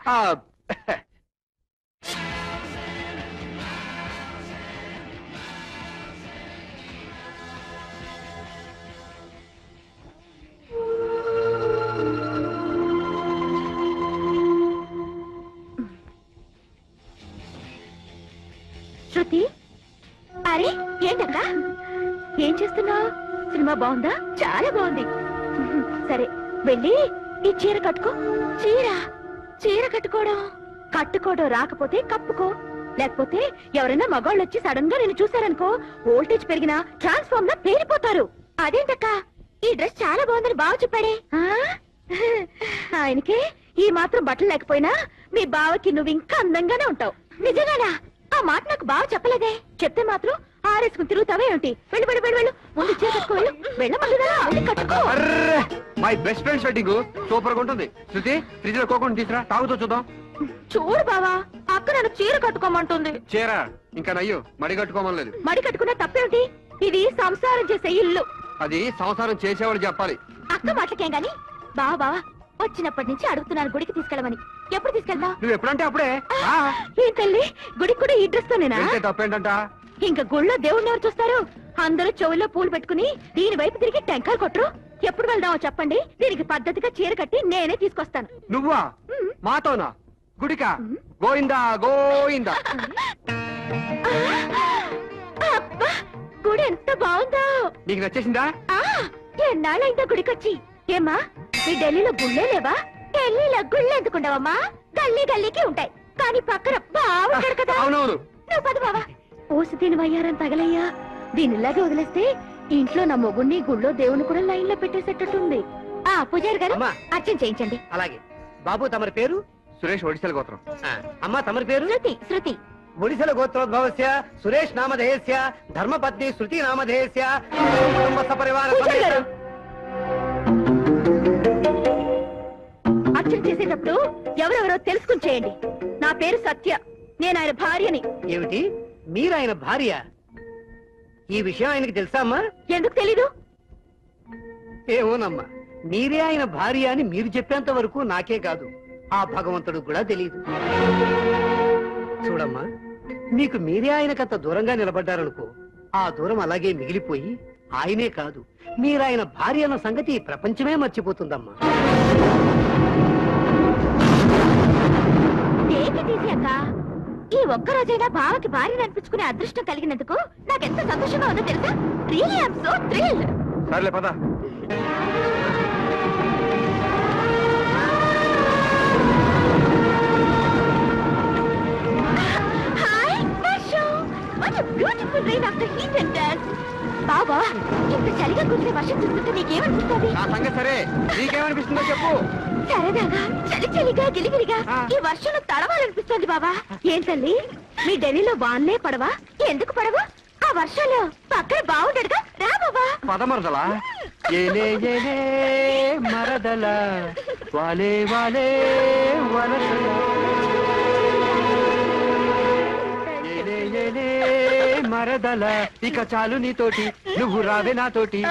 శృతి, అరే ఏంటక్క ఏం చేస్తున్నావు? సినిమా బాగుందా? చాలా బాగుంది. సరే వెళ్ళి ఈ చీర కట్టుకో. చీర కట్టుకోవడం రాకపోతే కప్పుకో. లేకపోతే ఎవరైనా మగాళ్ళు వచ్చి సడన్ గా నేను చూసారనుకో, వోల్టేజ్ పెరిగినా ట్రాన్స్ఫార్మ్ లా పేలిపోతారు. అదేంటక్క ఈ డ్రెస్ చాలా బాగుందని బావ చెప్పాడే. ఆయనకి ఈ మాత్రం బట్టలు లేకపోయినా మీ బావకి నువ్వు ఇంకా అందంగానే ఉంటావు. నిజంగానా? ఆ మాట నాకు బావ చెప్పలేదే. చెప్తే మాత్రం ఆరేసుకుని తిరుగుతావే ఏంటి? వెళ్ళు వెళ్ళు వెళ్ళు వెళ్ళు, ముందు చీర కట్టుకో. వెళ్ళమల్లిదా కట్టుకో. My best friend shirting super గా ఉంటుంది. శృతి, ఫ్రిడ్జ్ లో కోకుండా తీసురా, తాగుతూ చూద్దాం. చూడు బావా, అక్క నన్ను చీర కట్టుకోమంటుంది. చీర ఇంకా నయ్యో, మడి కట్టుకోమలేదు. మడి కట్టుకున్నా తప్పేమిటి? ఇది సంసారం చేసే ఇల్లు. అది సంసారం చేసేవాళ్ళు చెప్పాలి. అక్క మాటకేం గాని బావా వచ్చినప్పటి నుంచి అడుగుతున్నాను గుడికి తీసుకెళ్ళమని. ఎప్పుడు తీసుకెళ్తా? నువ్వు ఎప్పుడంటే అప్పుడే. ఏం తల్లి, గుడికి కూడా ఈ డ్రెస్ తోనేనా? తప్పేంటంట? ఇంకా గుళ్ళో దేవుణ్ణి ఎవరు చూస్తారు? అందరూ చెవుల్లో పూలు పెట్టుకుని దీని వైపు తిరిగి టెంకాయలు కొట్టరు. ఎప్పుడు వెళ్దామో చెప్పండి, దీనికి పద్ధతిగా చీర కట్టి నేనే తీసుకొస్తాను. నువ్వా? మాతోనా? గుడికా? గోయిందా గోయిందా. అబ్బా, గుడి ఎంత బాగుందో. నీకు నచ్చేసిందా? ఎన్నాళ్ళైందా గుడికొచ్చి? ఏమ్మా, ఈ ఢిల్లీలో గుళ్ళే లేవా? ఢిల్లీలో గుళ్ళు ఎందుకుండవమ్మా? గల్లీ గల్లీకి ఉంటాయి, కానీ పక్కన బాగుంటాడు కదా. అవునవును. నువ్వు పద బావా. ఓసి దీని వయ్యారని తగలయ్యా. దీనిలాగే వదిలేస్తే ఇంట్లో నా మొగుణ్ణి గుళ్ళో దేవుని కూడా లైన్ లో పెట్టేసేటట్టుంది. పూజారి గారు అర్చన చేయించండి. అలాగే. బాబు తమరి పేరు? సురేష్, ఒడిశల గోత్రం. అమ్మ తమరి పేరు? శృతి. ఒడిశల గోత్రోద్భవస్య సురేష్ నామధేయస్య ధర్మపత్ని శృతి నామధేయస్య కుటుంబ సపరివార సమేత. అర్చన చేసేటప్పుడు ఎవరెవరో తెలుసుకుని చేయండి. నా పేరు సత్య, నేను ఆయన భార్యని. ఏమిటి, మీరాయన భార్య? ఈ విషయం ఆయనకి తెలుసా అమ్మా? ఎందుకు తెలీదు? ఏమోనమ్మా, మీరే ఆయన భార్య అని మీరు చెప్పేంత వరకు నాకే కాదు, ఆ భగవంతుడు కూడా తెలియదు. చూడమ్మా, మీకు మీరే ఆయనకంత దూరంగా నిలబడ్డారనుకో, ఆ దూరం అలాగే మిగిలిపోయి ఆయనే కాదు, మీరాయన భార్య అన్న సంగతి ఈ ప్రపంచమే మర్చిపోతుందమ్మా. ఈ ఒక్కరోజైనా బావకి భార్యను అనిపించుకునే అదృష్టం కలిగినందుకు నాకెంత సంతోషంగా ఉందో తెలుసా? Really I am so thrilled. సర్లే పద. Hi Varshu, what a beautiful rain after heat and dust. బావా, ఇంత చలిగా కూర్చునే వర్షం చూస్తుంటే నీకేమనిపిస్తుంది? నా సంగతి సరే, నీకేమనిపిస్తుందో చెప్పు. సరదాగా చలిగా గిలిగిలిగా ఈ వర్షంలో తడవాలనిపిస్తుంది బాబా. ఏం తల్లి, మీ ఢిల్లీలో వాన్లే పడవా? ఎందుకు పడవు? ఆ వర్షంలో పక్కన బాగుండడుగా, రా బాబా. పదమరదలా ఏలే ఏలే మరదల వాలే వాలే వలసల ఏలే ఏలే మరదల, ఇక చాలు నీతోటి, నువ్వు రావే నాతోటి.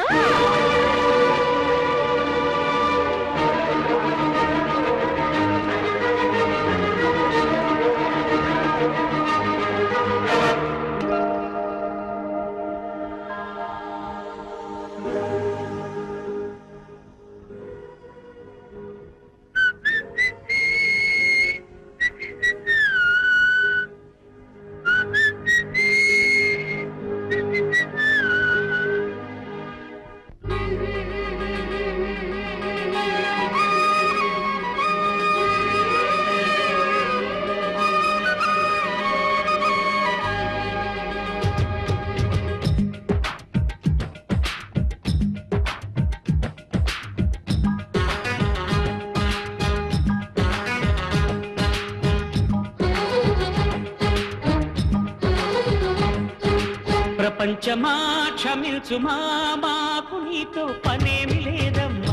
ప్రపంచమా క్షమించుమా, మాకు నీతో పనేమి లేదమ్మా.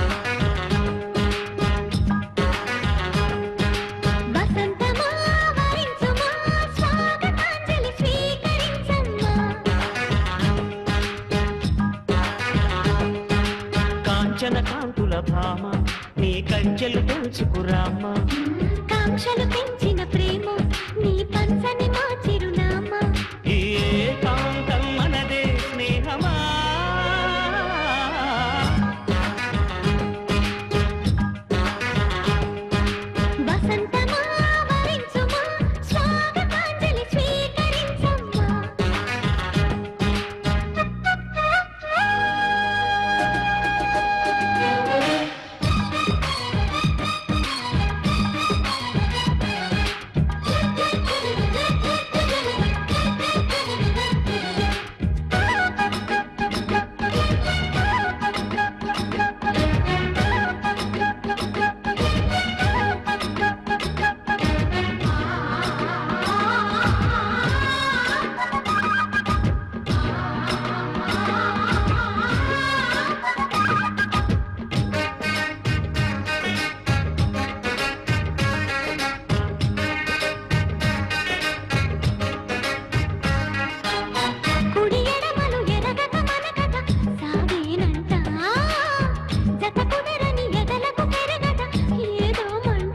వసంతమా వరించుమా, స్వాగతాంజలి స్వీకరించమ్మా. కాంచన కాంతుల భామ, నీ కంచెలు దోచుకురామ్మా. కాంక్షలు పెంచిన ప్రేమ నీ పంచని మా చిరునామా ఈ ఏకాంతం మనదే స్నేహమా వసంతమా వరించుమా స్వాగతాంజలి స్వీకరించమ్మా కుడి ఎడమలు ఎరగక మన కథ సాగేనంట జత కుదరని ఎదలకు పెరగట ఏదో మంట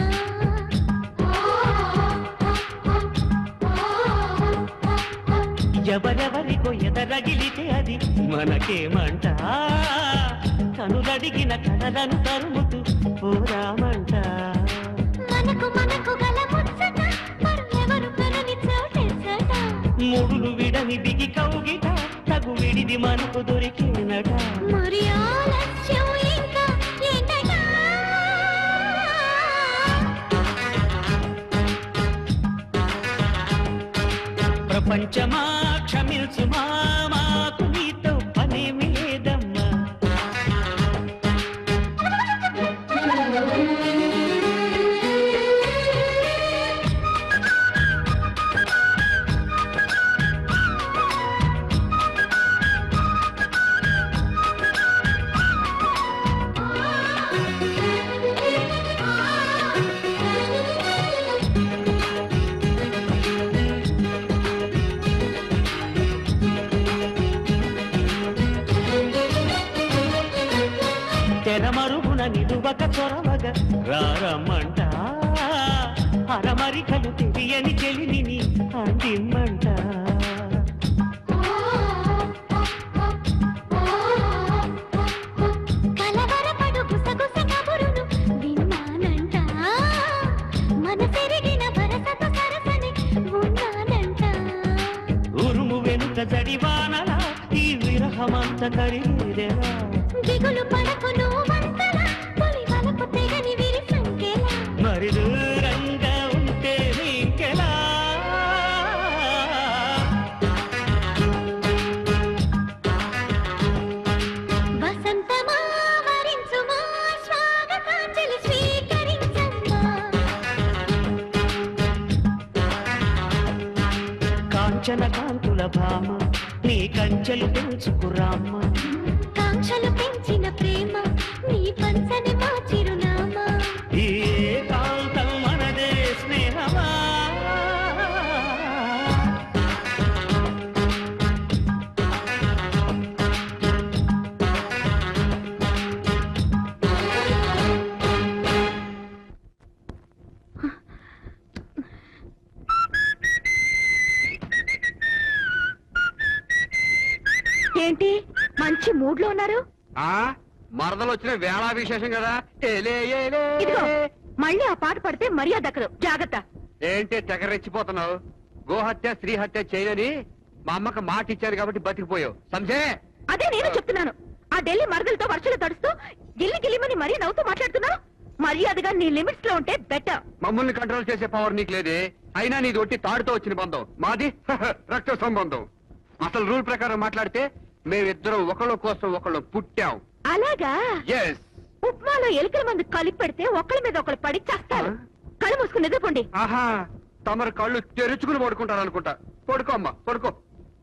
ఎవరెవరికో ఎదరగిలితే అది మనకేమంట కనులడిగిన కథలను తరుముతూ పోరామంట మనకు గల ముచ్చట మరెవరు కనని చోటెచ్చట ముడులు విడని బిగి కౌగిట తగు విడిది మనకు దొరికినట మరి ఆలస్యం ఇంకా ఏంటట ప్రపంచమా క్షమించుమా మాకు నీతో పనేమి లేదమ్మా తెరమరుగున నిలువక చొరవగ రారమ్మంట అరమరికలు తెలియని చెలిని అందిమ్మంట కలవరపడు గుసగుస కబురును విన్నానంట మనసెరిగిన వరసతో సరసని ఉన్నానంట ఉరుము వెనుక జడివానలా ఈ విరహమంత కరిగేదెలా దిగులు పడకు నువ్వంతలా తొలి వలపు తెగని విరి సంకెలా మరి దూరంగా ఉంటే నీకెలా వసంతమా వరించుమా స్వాగతాంజలి స్వీకరించమ్మా కాంచన కాంతుల భామ నీ కంచెలు పెంచుకురామ్మ కాంక్షలు పెంచిన ప్రేమ నీ పంచని మా చిరునామా ఈ ఏకాంతం మనదే స్నేహమా ఏంటి మంచి మూడ్ లో ఉన్నారు ఆ మరదలు వచ్చిన వేళా విశేషం కదా ఏలే, ఏలే. ఇదిగో మళ్ళీ ఆ పాట పడితే మర్యాద దక్కదు జాగ్రత్త ఏంటి తెగరెచ్చిపోతున్నావు గోహత్య స్త్రీ హత్య చేయని మా అమ్మకి మాట ఇచ్చారు కాబట్టి బతికిపోయావు సంజే అదే నేను చెప్తున్నాను ఆ ఢిల్లీ మరదలతో వర్షాలు తడుస్తూ గిల్లి గిల్లిమని మరీ నవ్వుతూ మాట్లాడుతున్నావు మర్యాదగా నీ లిమిట్స్ లో ఉంటే బెటర్ మమ్మల్ని కంట్రోల్ చేసే పవర్ నీకు లేదే అయినా నీది ఒట్టి తాడుతో వచ్చిన బంధం మాది రక్త సంబంధం అసలు రూల్ ప్రకారం మాట్లాడితే మేమిద్దరం ఒకళ్ళ కోసం ఒకళ్ళు పుట్టాం అలాగా ఎస్ ఉప్మాలో ఎలుకల మందు కలిపి పెడితే ఒకళ్ళ మీద ఒకళ్ళు పడి చేస్తారు కళ్ళు మూసుకుని నిద్రపోండి ఆహా తమరు కళ్ళు తెరుచుకుని పడుకుంటారు అనుకుంటా పడుకో అమ్మా పడుకో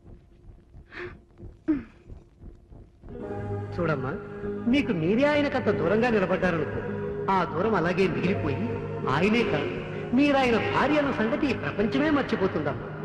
చూడమ్మా మీకు మీరే ఆయనకంత దూరంగా నిలబడ్డారనుకో ఆ దూరం అలాగే మిగిలిపోయి ఆయనే కాదు మీరాయన భార్య అన్న సంగతి ఈ ప్రపంచమే మర్చిపోతుందమ్మా